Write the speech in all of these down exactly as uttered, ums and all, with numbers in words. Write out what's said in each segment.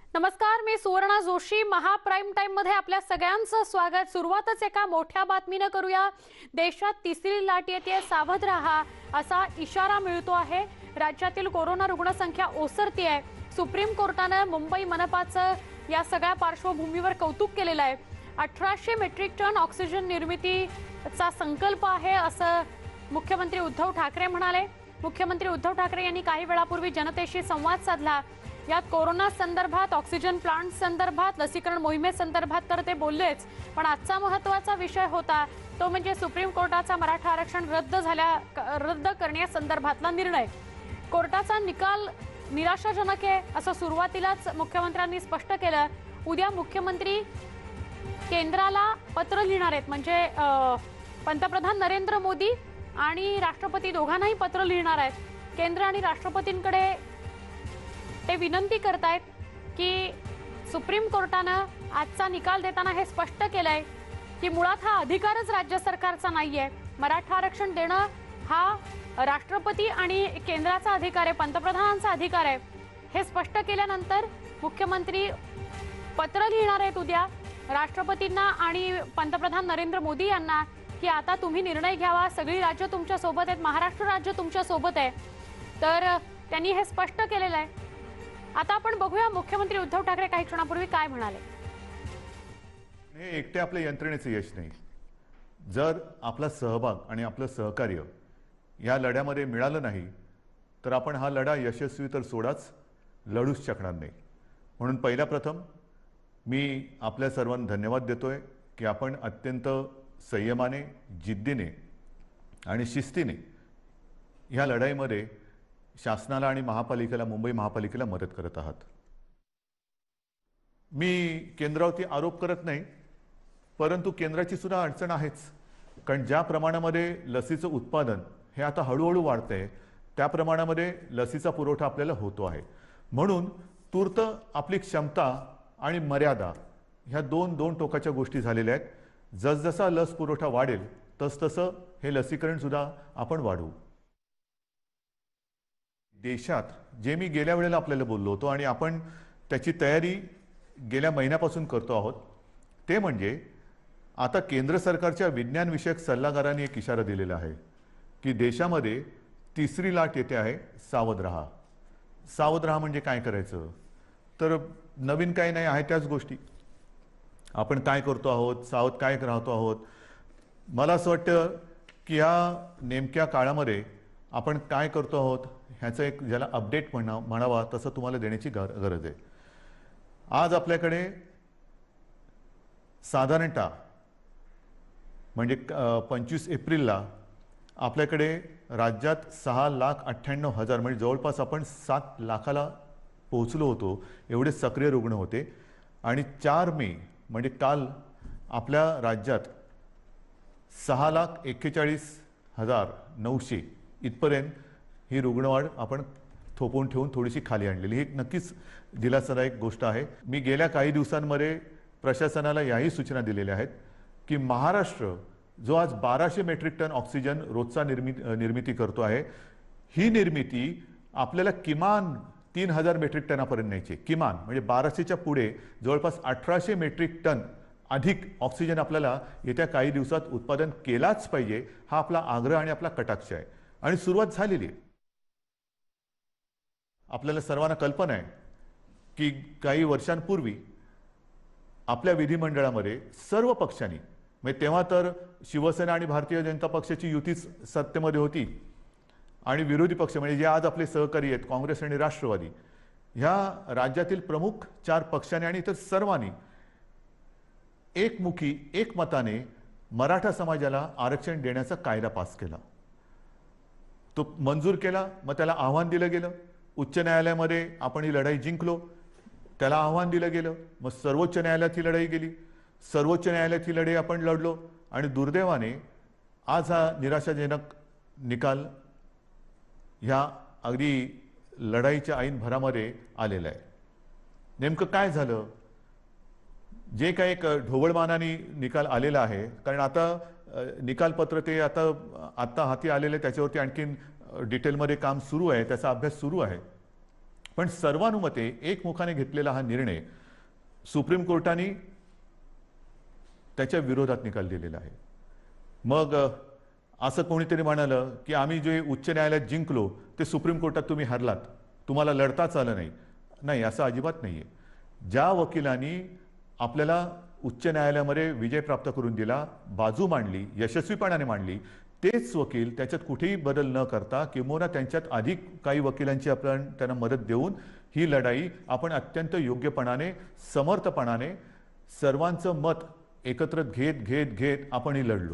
नमस्कार, मी सुवर्णा जोशी. महाप्राईम टाइम मध्ये आपल्या सगळ्यांचं स्वागत. सुरुवातच एका मोठ्या बातमीने करूया. देशात तिसरी लाट येते, सावध राहा असा इशारा मिळतो आहे. राज्यातील कोरोना रुग्णसंख्या ओसरती आहे. सुप्रीम कोर्टाने मुंबई मनपाचं या सगळ्या पार्श्वभूमीवर कौतुक केलेलं आहे. अठराशे मेट्रिक टन ऑक्सिजन निर्मितीचा संकल्प आहे असं मुख्यमंत्री उद्धव ठाकरे म्हणाले. मुख्यमंत्री उद्धव ठाकरे यांनी काही वेळापूर्वी जनतेशी संवाद साधला. यात कोरोना संदर्भात, ऑक्सिजन प्लांट संदर्भात, लसीकरण मोहिमेसंदर्भात तर ते बोललेच, पण आजचा महत्त्वाचा विषय होता तो म्हणजे सुप्रीम कोर्टाचा मराठा आरक्षण रद्द झाल्या रद्द करण्यासंदर्भातला निर्णय. कोर्टाचा निकाल निराशाजनक आहे असं सुरुवातीलाच मुख्यमंत्र्यांनी स्पष्ट केलं. उद्या मुख्यमंत्री केंद्राला पत्र लिहिणार आहेत, म्हणजे पंतप्रधान नरेंद्र मोदी आणि राष्ट्रपती दोघांनाही पत्र लिहिणार आहेत. केंद्र आणि राष्ट्रपतींकडे ते विनंती करतायत की सुप्रीम कोर्टानं आजचा निकाल देताना हे स्पष्ट केलंय की मुळात हा अधिकारच राज्य सरकारचा नाहीये. मराठा आरक्षण देणं हा राष्ट्रपती आणि केंद्राचा अधिकार आहे, पंतप्रधानांचा अधिकार आहे. हे स्पष्ट केल्यानंतर मुख्यमंत्री पत्र लिहिणार आहेत उद्या राष्ट्रपतींना आणि पंतप्रधान नरेंद्र मोदी यांना की आता तुम्ही निर्णय घ्यावा. सगळी राज्य तुमच्या सोबत आहेत, महाराष्ट्र राज्य तुमच्या सोबत आहे. तर त्यांनी हे स्पष्ट केलेलं आहे. आता आपण बघूया मुख्यमंत्री उद्धव ठाकरे काही क्षणापूर्वी काय म्हणाले. हे एकटे आपल्या यंत्रणेचं यश नाही. जर आपला सहभाग आणि आपलं सहकार्य या लढ्यामध्ये मिळालं नाही तर आपण हा लढा यशस्वी तर सोडाच, लढूच शकणार नाही. म्हणून पहिला प्रथम मी आपल्या सर्वांना धन्यवाद देतोय की आपण अत्यंत संयमाने, जिद्दीने आणि शिस्तीने ह्या लढाईमध्ये शासनाला आणि महापालिकेला, मुंबई महापालिकेला मदत करत आहात. मी केंद्रावरती आरोप करत नाही, परंतु केंद्राची सुद्धा अडचण आहेच. कारण ज्या प्रमाणामध्ये लसीचं उत्पादन हे आता हळूहळू वाढतंय त्या प्रमाणामध्ये लसीचा पुरवठा आपल्याला होतो आहे. म्हणून तूर्त आपली क्षमता आणि मर्यादा ह्या दोन दोन टोकाच्या गोष्टी झालेल्या आहेत. जसजसा लस पुरवठा वाढेल तसतसं हे लसीकरण सुद्धा आपण वाढवू. देशात जे मी गेल्या वेळेला आपल्याला बोललो होतो आणि आपण त्याची तयारी गेल्या महिन्यापासून करतो आहोत ते म्हणजे आता केंद्र सरकारच्या विज्ञान विषयक सल्लागारांनी एक इशारा दिलेला आहे की देशामध्ये तिसरी लाट येते आहे, सावध राहा. सावध राहा म्हणजे काय करायचं? तर नवीन काही नाही आहे, त्याच गोष्टी आपण काय करतो आहोत, सावध काय राहतो आहोत. मला असं वाटतं की या नेमक्या काळामध्ये आपण काय करतो आहोत ह्याचं एक ज्याला अपडेट म्हणा म्हणावा तसं तुम्हाला देण्याची गरज आहे. आज आपल्याकडे साधारणतः म्हणजे पंचवीस एप्रिलला आपल्याकडे राज्यात सहा लाख अठ्ठ्याण्णव हजार म्हणजे जवळपास आपण सात लाखाला पोहोचलो होतो, एवढे सक्रिय रुग्ण होते. आणि चार मे म्हणजे काल आपल्या राज्यात सहा लाख एक्केचाळीस हजार नऊशे इथपर्यंत ही रुग्णवाढ आपण थोपवून ठेवून थोडीशी खाली आणलेली. ही नक्कीच दिलासादायक गोष्ट आहे. मी गेल्या काही दिवसांमध्ये प्रशासनाला याही सूचना दिलेल्या आहेत की महाराष्ट्र जो आज बाराशे मेट्रिक टन ऑक्सिजन रोजचा निर्मिती निर्मिती करतो आहे, ही निर्मिती आपल्याला किमान तीन हजार मेट्रिक टनापर्यंत न्यायची. किमान म्हणजे बाराशेच्या पुढे जवळपास अठराशे मेट्रिक टन अधिक ऑक्सिजन आपल्याला येत्या काही दिवसात उत्पादन केलाच पाहिजे. हा आपला आग्रह आणि आपला कटाक्ष आहे आणि सुरुवात झालेली आहे. आपल्याला सर्वांना कल्पना आहे की काही वर्षांपूर्वी आपल्या विधिमंडळामध्ये सर्व पक्षांनी, म्हणजे तेव्हा तर शिवसेना आणि भारतीय जनता पक्षाची युतीच सत्तेमध्ये होती आणि विरोधी पक्ष म्हणजे जे आज आपले सहकारी आहेत काँग्रेस आणि राष्ट्रवादी, ह्या राज्यातील प्रमुख चार पक्षांनी आणि इतर सर्वांनी एकमुखी एकमताने मराठा समाजाला आरक्षण देण्याचा कायदा पास केला. तो मंजूर केला, मग त्याला आव्हान दिलं गेलं. उच्च न्यायालयामध्ये आपण ही लढाई जिंकलो, त्याला आव्हान दिलं गेलं. मग सर्वोच्च न्यायालयात ही लढाई गेली, सर्वोच्च न्यायालयात ही लढाई आपण लढलो आणि दुर्दैवाने आज हा निराशाजनक निकाल ह्या अगदी लढाईच्या ऐन भरामध्ये आलेला आहे. नेमकं काय झालं? जे काही एक ढोबळमानाने निकाल आलेला आहे, कारण आता निकालपत्र ते आता आत्ता हाती आलेले त्याच्यावरती आणखीन डिटेलमध्ये काम सुरू आहे, त्याचा अभ्यास सुरू आहे. पण सर्वानुमते एकमुखाने घेतलेला हा निर्णय सुप्रीम कोर्टाने त्याच्या विरोधात निकाल दिलेला आहे. मग असं कोणीतरी म्हणालं की आम्ही जे उच्च न्यायालयात जिंकलो ते सुप्रीम कोर्टात तुम्ही हरलात, तुम्हाला लढताच आलं नाही. नाही, असं अजिबात नाहीये. ज्या वकिलांनी आपल्याला उच्च न्यायालयामध्ये विजय प्राप्त करून दिला, बाजू मांडली, यशस्वीपणाने मांडली, तेच वकील त्याच्यात कुठेही बदल न करता किंवा त्यांच्यात अधिक काही वकिलांची आपण त्यांना मदत देऊन ही लढाई आपण अत्यंत योग्यपणाने, समर्थपणाने सर्वांचं मत एकत्र घेत घेत घेत आपण ही लढलो.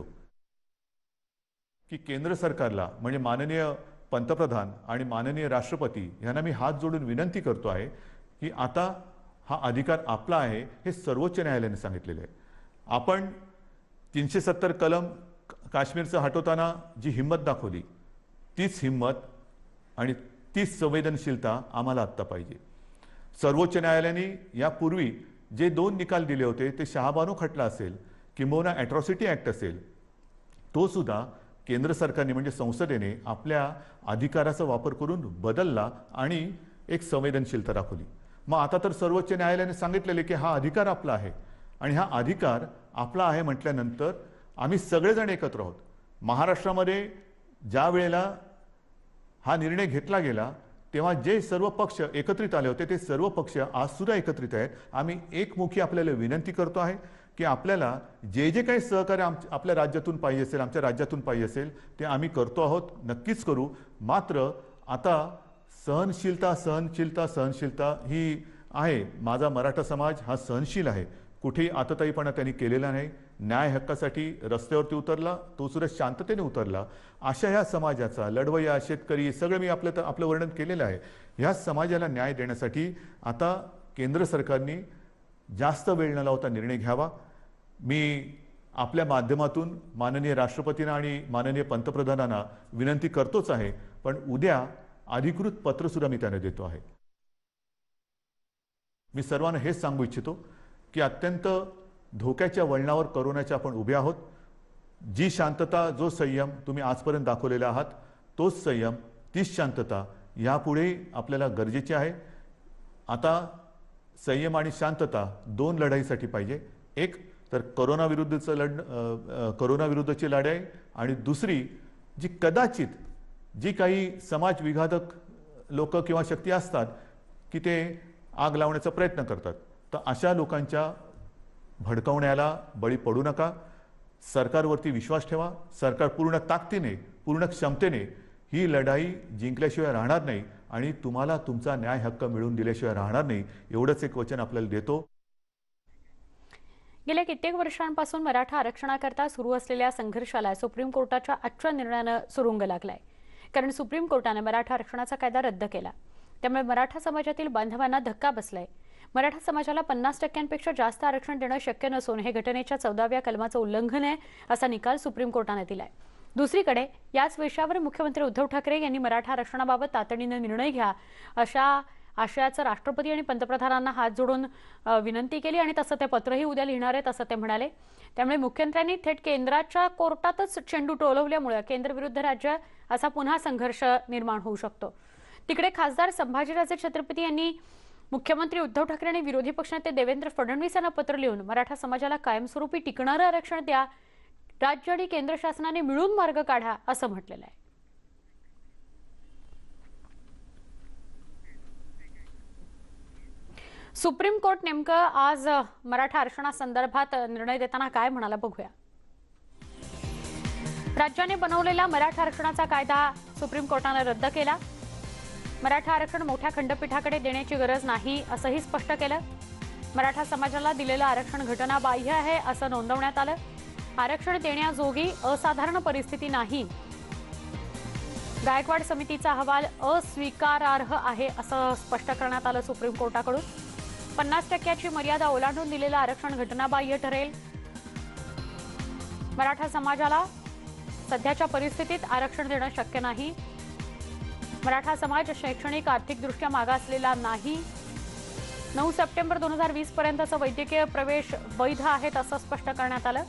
की केंद्र सरकारला म्हणजे माननीय पंतप्रधान आणि माननीय राष्ट्रपती यांना मी हात जोडून विनंती करतो आहे की आता हा अधिकार आपला आहे हे सर्वोच्च न्यायालयाने सांगितलेले आहे. आपण तीनशे सत्तर कलम काश्मीरचं हटवताना जी हिंमत दाखवली तीच हिंमत आणि तीच संवेदनशीलता आम्हाला आत्ता पाहिजे. सर्वोच्च न्यायालयाने यापूर्वी जे दोन निकाल दिले होते ते शहाबानो खटला असेल किंबहुना अॅट्रॉसिटी ॲक्ट असेल, तो सुद्धा केंद्र सरकारने म्हणजे संसदेने आपल्या अधिकाराचा वापर करून बदलला आणि एक संवेदनशीलता दाखवली. मग आता तर सर्वोच्च न्यायालयाने सांगितलेले की हा अधिकार आपला आहे आणि हा अधिकार आपला आहे म्हटल्यानंतर आम्ही सगळेजण एकत्र आहोत. महाराष्ट्रामध्ये ज्या वेळेला हा निर्णय घेतला गेला तेव्हा जे सर्व पक्ष एकत्रित आले होते ते सर्व पक्ष आज सुद्धा एकत्रित आहेत. आम्ही एकमुखी आपल्याला विनंती करतो आहे की आपल्याला जे जे काही सहकार्य आम आपल्या राज्यातून पाहिजे असेल, आमच्या राज्यातून पाहिजे असेल ते आम्ही करतो आहोत, नक्कीच करू. मात्र आता सहनशीलता सहनशीलता सहनशीलता ही आहे. माझा मराठा समाज हा सहनशील आहे. कुठेही आतताईपणा त्यांनी केलेला नाही. न्याय हक्कासाठी रस्त्यावरती उतरला, तो सुद्धा शांततेने उतरला. अशा ह्या समाजाचा लढवय्या, शेतकरी सगळं मी आपलं आपलं वर्णन केलेलं आहे. ह्या समाजाला न्याय देण्यासाठी आता केंद्र सरकारने जास्त वेळ न लावता निर्णय घ्यावा. मी आपल्या माध्यमातून माननीय राष्ट्रपतींना आणि माननीय पंतप्रधानांना विनंती करतोच आहे, पण उद्या अधिकृत पत्र सुद्धा मी त्यांना देतो आहे. मी सर्वांना हेच सांगू इच्छितो की अत्यंत धोक्याच्या वळणावर कोरोनाच्या आपण उभे आहोत. जी शांतता, जो संयम तुम्ही आजपर्यंत दाखवलेला आहात, तोच संयम, तीच शांतता यापुढे आपल्याला गरजेची आहे. आता संयम आणि शांतता दोन लढाईसाठी पाहिजे. एक तर कोरोना विरुद्धचं लढ कोरोना विरुद्धची लढाई आणि दुसरी जी कदाचित जी काही समाज विघातक लोक किंवा शक्ती असतात की ते आग लावण्याचा प्रयत्न करतात, तर अशा लोकांच्या भडकवण्याला बळी पडू नका. सरकारवरती विश्वास ठेवा. सरकार पूर्ण ताकदीने, पूर्ण क्षमतेने ही लढाई जिंकल्याशिवाय राहणार नाही आणि तुम्हाला तुमचा न्याय हक्क मिळवून दिल्याशिवाय राहणार नाही, एवढंच एक वचन आपल्याला देतो. गेल्या कित्येक वर्षांपासून मराठा आरक्षणाकरता सुरू असलेल्या संघर्षाला सुप्रीम कोर्टाच्या आजच्या निर्णयानं सुरुंग लागलाय. कारण सुप्रीम कोर्टाने मराठा आरक्षणाचा कायदा रद्द केला. त्यामुळे मराठा समाजातील बांधवांना धक्का बसलाय. मराठा समाजाला पन्नास टक्क्यांपेक्षा जास्त आरक्षण देणं शक्य नसून हे घटनेच्या चौदाव्या कलमाचं उल्लंघन आहे असा निकाल सुप्रीम कोर्टाने दिलाय. दुसरीकडे याच विषयावर मुख्यमंत्री उद्धव ठाकरे यांनी मराठा आरक्षणाबाबत तातडीने निर्णय घ्या अशा आशयाचं राष्ट्रपती आणि पंतप्रधानांना हात जोडून विनंती केली आणि तसं ते पत्रही उद्या लिहिणार आहेत असं ते म्हणाले. त्यामुळे मुख्यमंत्र्यांनी थेट केंद्राच्या कोर्टातच चेंडू टोलवल्यामुळे केंद्र विरुद्ध राज्य असा पुन्हा संघर्ष निर्माण होऊ शकतो. तिकडे खासदार संभाजीराजे छत्रपती यांनी मुख्यमंत्री उद्धव ठाकरे आणि विरोधी पक्षनेते देवेंद्र फडणवीस यांना पत्र लिहून मराठा समाजाला कायमस्वरूपी टिकणारं आरक्षण द्या, राज्य आणि केंद्र शासनाने मिळून मार्ग काढा असं म्हटलेलं आहे. सुप्रीम कोर्ट नेमकं आज मराठा आरक्षणासंदर्भात निर्णय देताना काय म्हणाला बघूया. राज्याने बनवलेला मराठा आरक्षणाचा कायदा सुप्रीम कोर्टाने रद्द केला. मराठा आरक्षण मोठ्या खंडपीठाकडे देण्याची गरज नाही असंही स्पष्ट केलं. मराठा समाजाला दिलेलं आरक्षण घटनाबाह्य आहे असं नोंदवण्यात आलं. आरक्षण देण्याजोगी असाधारण परिस्थिती नाही. गायकवाड समितीचा अहवाल अस्वीकारार्ह आहे असं स्पष्ट करण्यात आलं सुप्रीम कोर्टाकडून. पन्नास टक्क्याची मर्यादा ओलांडून दिलेलं आरक्षण घटनाबाह्य ठरेल. मराठा समाजाला सध्याच्या परिस्थितीत आरक्षण देणं शक्य नाही. मराठा समाज शैक्षणिक आर्थिकदृष्ट्या मागासलेला नाही. नऊ सप्टेंबर दोन हजार वीस पर्यंतचा वैद्यकीय प्रवेश वैध आहेत असं स्पष्ट करण्यात आलं.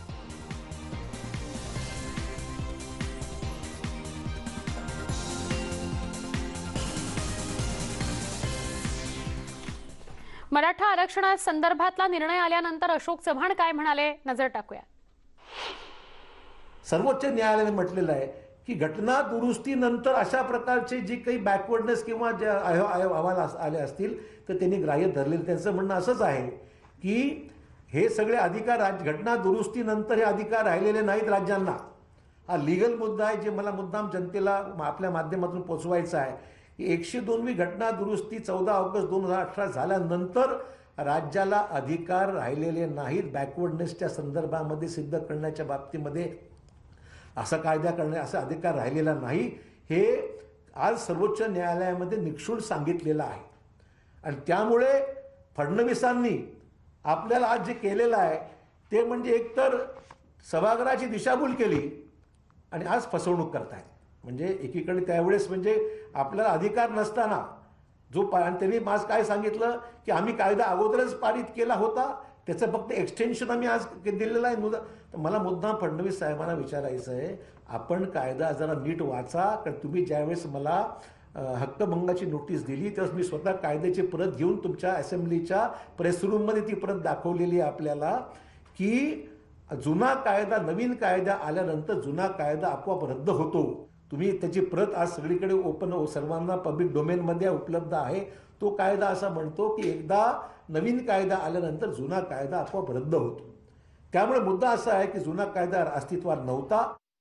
मराठा आरक्षणासंदर्भातला निर्णय आल्यानंतर अशोक चव्हाण काय म्हणाले, नजर टाकूया. सर्वोच्च न्यायालयाने म्हटलेलं आहे की घटना दुरुस्तीनंतर अशा प्रकारचे जे काही बॅकवर्डनेस किंवा जे अहवाल आले असतील तर त्यांनी ग्राह्य धरलेले. त्यांचं म्हणणं असंच आहे की हे सगळे अधिकार राज घटना दुरुस्तीनंतर हे अधिकार राहिलेले नाहीत राज्यांना. हा लिगल मुद्दा आहे जे मला मुद्दाम जनतेला आपल्या माध्यमातून पोचवायचा आहे की एकशे दोनवी घटना दुरुस्ती चौदा ऑगस्ट दोन हजार अठरा झाल्यानंतर राज्याला अधिकार राहिलेले नाहीत बॅकवर्डनेसच्या संदर्भामध्ये सिद्ध करण्याच्या बाबतीमध्ये. असा कायदा करणे असा अधिकार राहिलेला नाही हे आज सर्वोच्च न्यायालयामध्ये निक्षूळ सांगितलेलं आहे. आणि त्यामुळे फडणवीसांनी आपल्याला आज जे केलेलं आहे ते म्हणजे एकतर सभागृहाची दिशाभूल केली आणि आज फसवणूक करतायत. म्हणजे एकीकडे त्यावेळेस म्हणजे आपल्याला अधिकार नसताना जो पा आणि त्यांनी आज काय सांगितलं की आम्ही कायदा अगोदरच पारित केला होता त्याचं फक्त एक्सटेन्शन आम्ही आज दिलेलं आहे. मुद्दा तर मला मुद्दाम फडणवीस साहेबांना विचारायचं आहे आपण कायदा जरा नीट वाचा. कारण तुम्ही ज्यावेळेस मला हक्कभंगाची नोटीस दिली त्यावेळेस मी स्वतः कायद्याची प्रत घेऊन तुमच्या असेंब्लीच्या प्रेस रूममध्ये ती प्रत दाखवलेली आहे आपल्याला की जुना कायदा नवीन कायदा आल्यानंतर जुना कायदा आपोआप रद्द होतो. तुम्ही त्याची प्रत आज सगळीकडे ओपन सर्वांना पब्लिक डोमेनमध्ये उपलब्ध आहे. तो कायदा असा म्हणतो की एकदा नवीन कायदा आल्यानंतर जुना कायदा आपोआप रद्द होतो. त्यामुळे मुद्दा असा आहे की जुना कायदा अस्तित्वात नव्हता.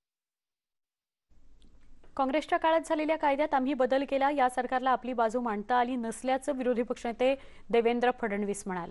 काँग्रेसच्या काळात झालेल्या कायद्यात आम्ही बदल केला, या सरकारला आपली बाजू मांडता आली नसल्याचं विरोधी पक्षनेते देवेंद्र फडणवीस म्हणाले.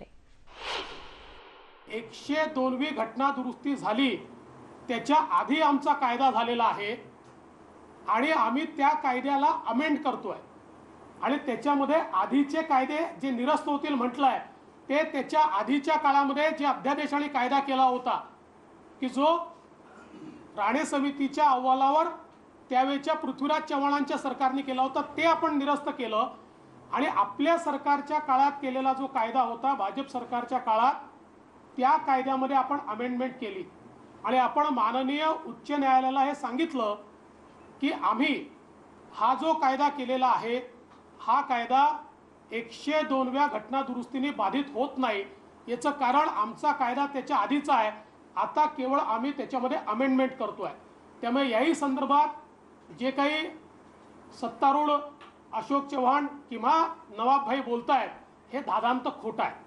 एकशे दोनवी घटना दुरुस्ती झाली त्याच्या आधी आमचा कायदा झालेला आहे आणि आम्ही त्या कायद्याला अमेंड करतोय आणि त्याच्यामध्ये आधीचे कायदे जे निरस्त होतील म्हटलंय ते त्याच्या आधीच्या काळामध्ये जे अध्यादेश आणि कायदा केला होता की जो राणे समितीच्या अहवालावर त्यावेळेच्या पृथ्वीराज चव्हाणांच्या सरकारने केला होता ते आपण निरस्त केलं आणि आपल्या सरकारच्या काळात केलेला जो कायदा होता भाजप सरकारच्या काळात त्या कायद्यामध्ये आपण अमेंडमेंट केली आणि आपण माननीय उच्च न्यायालयाला हे सांगितलं की आम्ही हा जो कायदा केलेला आहे हा कायदा एकशे दोनव्या घटना दुरुस्तीने बाधित होत नाही. याचं कारण आमचा कायदा त्याच्या आधीचा आहे, आता केवळ आम्ही त्याच्यामध्ये अमेंडमेंट करतोय. त्यामुळे याही संदर्भात जे काही सत्तारूढ अशोक चव्हाण किंवा नवाबभाई बोलतायत हे दादांत खोटं आहे.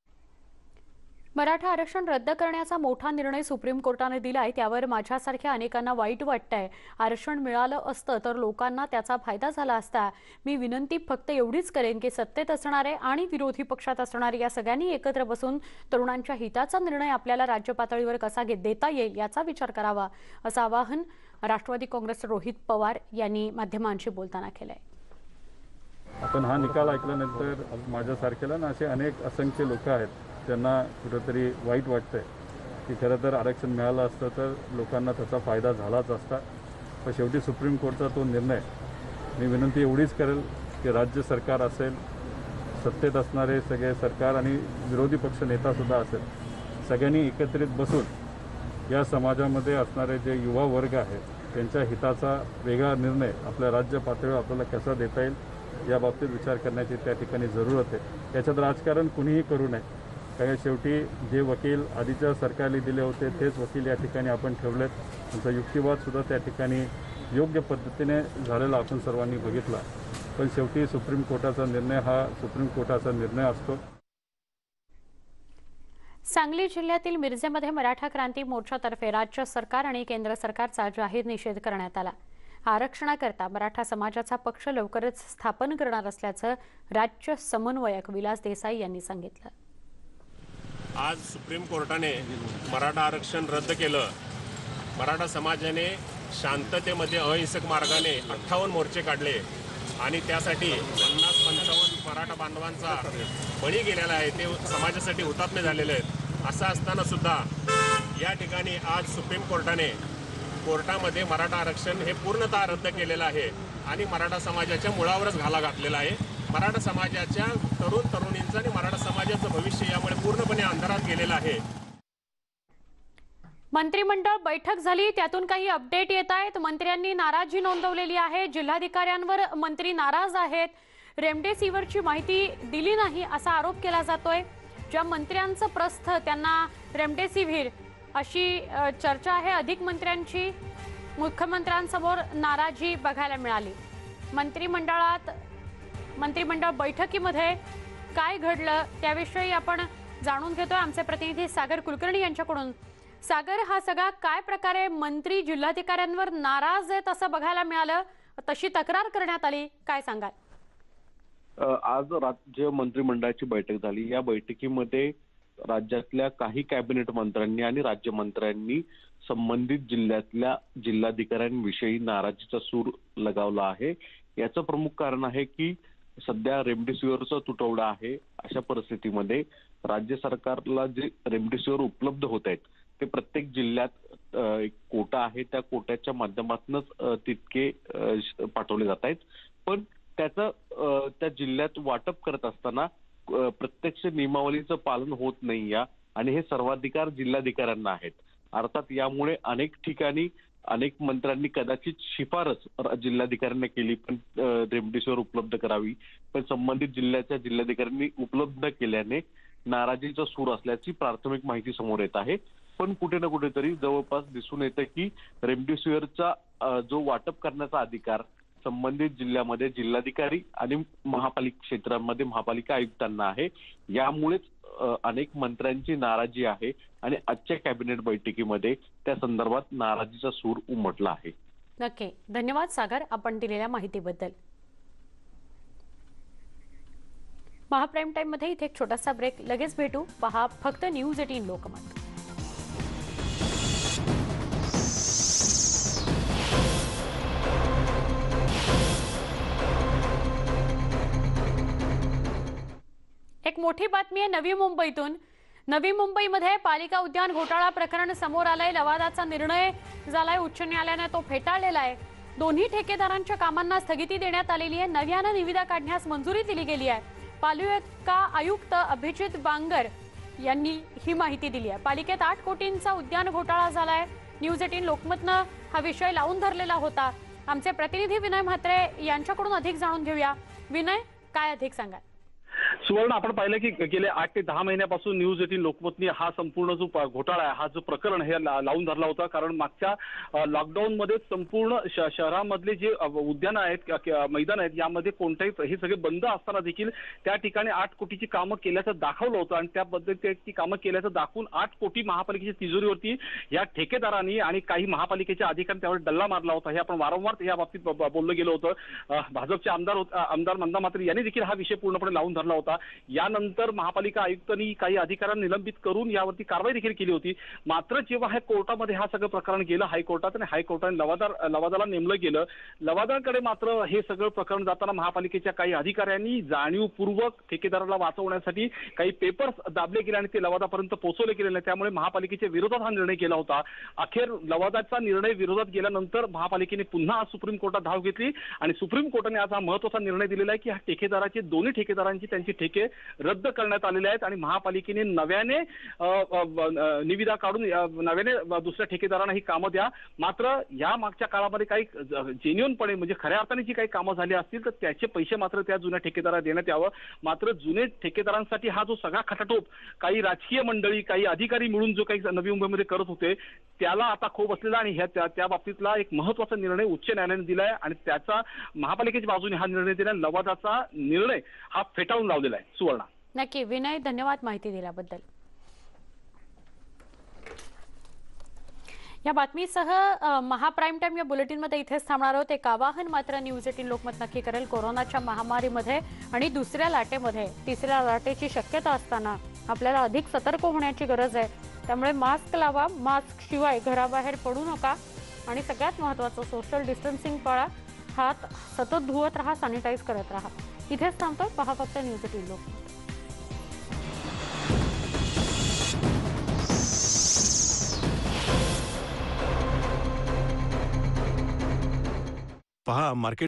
मराठा आरक्षण रद्द करण्याचा मोठा निर्णय सुप्रीम कोर्टाने दिलाय, त्यावर माझ्यासारख्या अनेकांना वाईट वाटतंय. आरक्षण मिळालं असतं तर लोकांना त्याचा फायदा झाला असता. मी विनंती फक्त एवढीच करेन की सत्तेत असणारे आणि विरोधी पक्षात असणारे या सगळ्यांनी एकत्र बसून तरुणांच्या हिताचा निर्णय आपल्याला राज्य पातळीवर कसा देता येईल याचा विचार करावा, असं आवाहन राष्ट्रवादी काँग्रेसचे रोहित पवार यांनी माध्यमांशी बोलताना केलंय. आपण हा निकाल ऐकल्यानंतर माझ्यासारखेला ना असे अनेक असंख्य लोक आहेत त्यांना कुठेतरी वाईट वाटतंय की खरं तर आरक्षण मिळालं असतं तर लोकांना त्याचा फायदा झालाच असता. पण शेवटी सुप्रीम कोर्टचा तो निर्णय, मी विनंती एवढीच करेल की राज्य सरकार असेल, सत्तेत असणारे सगळे सरकार आणि विरोधी पक्ष नेतासुद्धा असेल, सगळ्यांनी एकत्रित बसून या समाजामध्ये असणारे जे युवा वर्ग आहे त्यांच्या हिताचा वेगळा निर्णय आपल्या राज्य पातळीवर आपल्याला कसा देता येईल या बाबतीत विचार करण्याची त्या ठिकाणी जरूरत आहे. याच्यात राजकारण कुणीही करू नये, कारण शेवटी जे वकील आधीच्या सरकारने दिले होते तेच वकील या ठिकाणी आपण ठेवलेत. त्यांचा युक्तिवादसुद्धा त्या ठिकाणी योग्य पद्धतीने झालेला आपण सर्वांनी बघितला. पण शेवटी सुप्रीम कोर्टाचा निर्णय हा सुप्रीम कोर्टाचा निर्णय असतो. सांगली जिल्ह्यातील मिरजेमध्ये मराठा क्रांती मोर्चातर्फे राज्य सरकार आणि केंद्र सरकारचा जाहीर निषेध करण्यात आला. आरक्षणाकरता मराठा समाजाचा पक्ष लवकरच स्थापन करणार असल्याचं राज्य समन्वयक विलास देसाई यांनी सांगितलं. आज सुप्रीम कोर्टाने मराठा आरक्षण रद्द केलं. मराठा समाजाने शांततेमध्ये अहिंसक मार्गाने अठ्ठावन्न मोर्चे काढले आणि त्यासाठी पन्नास पंचावन्न मराठा बांधवांचा बळी गेलेला आहे, ते समाजासाठी हुतात्मे झालेले आहेत. असं असताना सुद्धा या ठिकाणी आज सुप्रीम कोर्टाने कोर्टामध्ये मराठा आरक्षण हे पूर्णतः रद्द केलेलं आहे आणि मराठा समाजाच्या मुळावरच घाला घातलेला आहे. मराठा समाजाच्या तरुण तरुणींचं आणि मराठा समाजाचं भविष्य यामुळे पूर्णपणे अंधारात गेलेलं आहे. मंत्रिमंडळ बैठक झाली, त्यातून काही अपडेट येत आहेत. मंत्र्यांनी नाराजी नोंदवलेली आहे. जिल्हाधिकाऱ्यांवर मंत्री नाराज आहेत. रेमडेसिवीरची माहिती दिली नाही असा आरोप केला जातोय। ज्या मंत्र्यांचं प्रस्थ त्यांना रेमडेसिवीर अशी अ, चर्चा आहे। अधिक मंत्र्यांची मुख्यमंत्र्यांसमोर नाराजी बघायला मिळाली। मंत्रिमंडळात मंत्रिमंडळ बैठकीमध्ये काय घडलं त्याविषयी आपण जाणून घेतोय आमचे प्रतिनिधी सागर कुलकर्णी यांच्याकडून। सागर, हा सगळा काय प्रकारे मंत्री जिल्हाधिकाऱ्यांवर नाराज आहेत असं बघायला मिळालं, तशी तक्रार करण्यात आली, काय सांगाल? आज राज्य मंत्रिमंडळाची बैठक झाली। या बैठकीमध्ये राज्यातल्या काही कॅबिनेट मंत्र्यांनी आणि राज्यमंत्र्यांनी संबंधित जिल्ह्यातल्या जिल्हाधिकाऱ्यांविषयी नाराजीचा सूर लगावला आहे। याचं प्रमुख कारण आहे की सध्या रेमडेसिवीरचा तुटवडा आहे। अशा परिस्थितीमध्ये राज्य सरकारला जे रेमडेसिवीर उपलब्ध होत आहेत ते प्रत्येक जिल्ह्यात एक कोटा आहे, त्या कोट्याच्या माध्यमातूनच तितके पाठवले जात आहेत। पण त्याचं त्या जिल्ह्यात वाटप करत असताना प्रत्यक्ष नियमावलीचं पालन होत नाही या आणि हे सर्वाधिकार जिल्हाधिकाऱ्यांना आहेत। अर्थात यामुळे अनेक ठिकाणी अनेक मंत्र्यांनी कदाचित शिफारस जिल्हाधिकाऱ्यांना केली पण रेमडेसिवीर उपलब्ध करावी, पण संबंधित जिल्ह्याच्या जिल्हाधिकाऱ्यांनी उपलब्ध केल्याने नाराजीचा सूर असल्याची प्राथमिक माहिती समोर येत आहे। पण कुठे ना कुठेतरी जवळपास दिसून येतं की रेमडेसिवीरचा जो वाटप करण्याचा अधिकार संबंधित जिल्ह्यामध्ये जिल्हाधिकारी आणि महापालिका क्षेत्रांमध्ये महापालिका आयुक्तांना आहे। यामुळेच अनेक मंत्र्यांची नाराजी आहे आणि आजच्या कॅबिनेट बैठकीमध्ये त्या संदर्भात नाराजीचा सूर उमटला आहे। नक्की, धन्यवाद सागर आपण दिलेल्या माहितीबद्दल। महाप्राईम टाइम मध्ये इथे एक छोटासा ब्रेक, लगेच भेटू। पहा फक्त न्यूज एटीन लोकमत। एक मोठी बातमी आहे नवी मुंबईतून। नवी मुंबईमध्ये पालिका उद्यान घोटाळा प्रकरण समोर आलंय। लवादाचा निर्णय झालाय, उच्च न्यायालयाने तो फेटाळलेला आहे। दोन्ही ठेकेदारांच्या कामांना स्थगिती देण्यात आलेली आहे। नव्यानं निविदा काढण्यास मंजुरी दिली गेली आहे। पालिका आयुक्त अभिजित बांगर यांनी ही माहिती दिली आहे। पालिकेत आठ कोटींचा उद्यान घोटाळा झालाय। न्यूज एटीन लोकमतनं हा विषय लावून धरलेला होता। आमचे प्रतिनिधी विनय म्हात्रे यांच्याकडून अधिक जाणून घेऊया। विनय, काय अधिक सांगाल? सुवर्ण, आपण पाहिलं की गेले आठ ते दहा महिन्यापासून न्यूज एटीन लोकमतनी हा संपूर्ण जो घोटाळा आहे, हा जो प्रकरण हे लावून धरला होता। कारण मागच्या लॉकडाऊन मध्ये संपूर्ण शहरामधले जे उद्यान आहेत, मैदान आहेत, यामध्ये कोणत्याही हे सगळे बंद असताना देखील त्या ठिकाणी आठ कोटीची कामं केल्याचं दाखवलं होतं आणि त्या पद्धतीने ती कामं केल्याचं दाखवून आठ कोटी महापालिकेच्या तिजोरीवरती या ठेकेदारांनी आणि काही महापालिकेच्या अधिकाऱ्यांनी त्यावर डल्ला मारला होता। हे आपण वारंवार या बाबतीत बोललं गेलं होतं। भाजपचे आमदार आमदार मंदा म्हात्रे यांनी देखील हा विषय पूर्णपणे लावून धरला होता। यानंतर महापालिका आयुक्तांनी काही अधिकाऱ्यांना निलंबित करून यावरती कारवाई देखील केली होती। मात्र जेव्हा हे कोर्टामध्ये हा सगळं प्रकरण गेलं हायकोर्टात आणि हायकोर्टाने लवादार लवादाला नेमलं गेलं, लवादाकडे मात्र हे सगळं प्रकरण जाताना महापालिकेच्या काही अधिकाऱ्यांनी जाणीवपूर्वक ठेकेदाराला वाचवण्यासाठी काही पेपर्स दाबले गेले आणि ते लवादापर्यंत पोहोचवले गेले नाही। त्यामुळे महापालिकेच्या विरोधात हा निर्णय केला होता। अखेर लवादाचा निर्णय विरोधात गेल्यानंतर महापालिकेने पुन्हा सुप्रीम कोर्टात धाव घेतली आणि सुप्रीम कोर्टाने आज हा महत्त्वाचा निर्णय दिलेला आहे की हा ठेकेदाराचे दोन्ही ठेकेदारांची त्यांची ठेके रद्द करण्यात आलेले आहेत आणि महापालिकेने नव्याने निविदा काढून नव्याने दुसऱ्या ठेकेदारांना ही कामं द्या। मात्र या मागच्या काळामध्ये काही जेन्युइनपणे म्हणजे खऱ्या अर्थाने जी काही कामं झाली असतील तर त्याचे पैसे मात्र त्या जुन्या ठेकेदाराला देण्यात यावं। मात्र जुने ठेकेदारांसाठी हा जो सगळा खटाटोप काही राजकीय मंडळी काही अधिकारी मिळून जो काही नवी मुंबईमध्ये करत होते त्याला आता खूप असलेला आणि ह्या त्या बाबतीतला एक महत्त्वाचा निर्णय उच्च न्यायालयाने दिलाय आणि त्याचा महापालिकेच्या बाजूने हा निर्णय दिला। लवादाचा निर्णय हा फेटाळून लावलेला आहे। सुवर्णा, नक्की विनय, धन्यवाद माहिती दिल्याबद्दल। या बातमीसह महाप्राईम टाइम या बुलेटिनमध्ये इथेच थांबणार आहोत। एक आवाहन मात्र न्यूज एटीन लोकमत नक्की करेल। कोरोनाच्या महामारीमध्ये आणि दुसऱ्या लाटेमध्ये तिसऱ्या लाटेची शक्यता असताना आपल्याला अधिक सतर्क होण्याची गरज आहे। त्यामुळे मास्क लावा, मास्क शिवाय घराबाहेर पडू नका आणि सगळ्यात महत्त्वाचं सोशल डिस्टन्सिंग पाळा, हात सतत धुवत राहा, सॅनिटाईज करत राहा। इथेच थांबतो, पहा फक्त न्यूज एटीन लोकमत। पहा मार्केट